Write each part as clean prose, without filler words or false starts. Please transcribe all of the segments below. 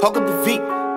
Park up the V.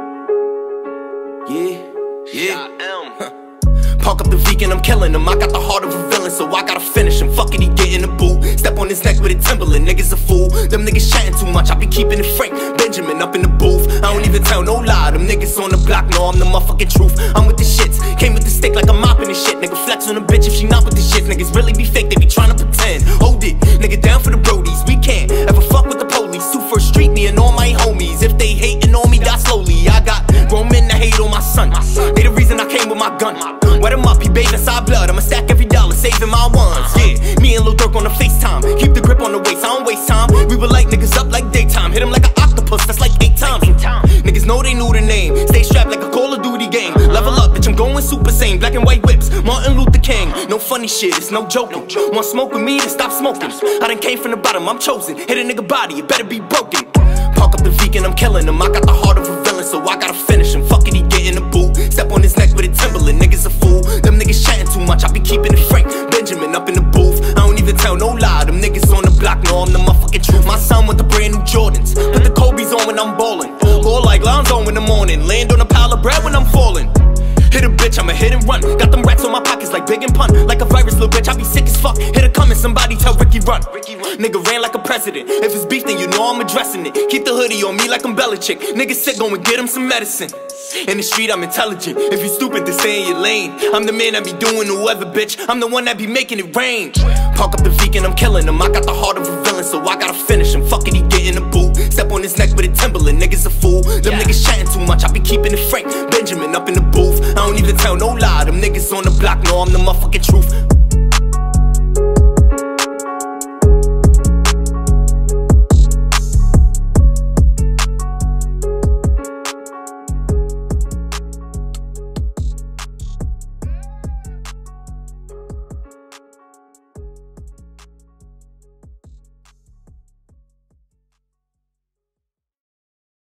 Yeah. Park up the V and I'm killing him. I got the heart of a villain, so I gotta finish him. Fuck it, he get in the boot. Step on his neck with a Timberland. Niggas a fool. Them niggas chatting too much. I be keeping it frank. Benjamin up in the booth. I don't even tell no lie. Them niggas on the block know I'm the motherfucking truth. I'm with the shits. Came with the stick like I'm mopping this shit. Nigga flex on a bitch if she not with the shit. Niggas really be fake. They be trying to pretend. Hold it, nigga down for the brodies. We can't ever fuck with the police. Sue First Street, me and all my homies. If they hating on me, die slowly. I got grown men that hate on my son. They the reason I came with my gun. Wet him up, he bathed inside blood. I'ma stack every dollar, saving my ones. Yeah, me and Lil Durk on the FaceTime. Keep the grip on the waist, I don't waste time. We would light niggas up like daytime. Hit him like an octopus, that's like 8 times. Niggas know they knew the name. Stay strapped like a Call of Duty game. Level up, bitch, I'm going Super Saiyan. Black and white whips, Martin Luther King. No funny shit, it's no joking. Want smoke with me, then stop smoking. I done came from the bottom, I'm chosen. Hit a nigga body, it better be broken. Park up the V and I'm killing him. I got the heart of a villain, so I gotta finish him. Fuck it, he get in the boot. Step on his neck with a Timberland. Niggas a fool. Them niggas chatting too much. I be keeping it frank. Benjamin up in the booth. I don't even tell no lie. Them niggas on the block know I'm the motherfucking truth. My son with the brand new Jordans. Put the Kobe's on when I'm ballin'. Ball like Lonzo in the morning. Land on a pile of bread when I'm falling. Hit a bitch, I'ma hit and run. Got them rats on my pockets like Big and Pun. Like a virus, little bitch, I be sick as fuck. Hit a coming, somebody tell Ricky run. Nigga ran like a president. If it's beef, then you know I'm addressing it. Keep the hoodie on me like I'm Belichick. Nigga sick, go and get him some medicine. In the street, I'm intelligent. If you stupid, then stay in your lane. I'm the man that be doing the weather, bitch. I'm the one that be making it rain. Park up the V and I'm killing him. I got the heart of a villain, so I gotta finish him. Fuck it, he get in the boot. Step on his neck with a Timberland. Niggas a fool. Them niggas chatting too much. I be keeping it frank. Benjamin up in the booth. I don't even tell no lie. Them niggas on the block know I'm the motherfucking truth.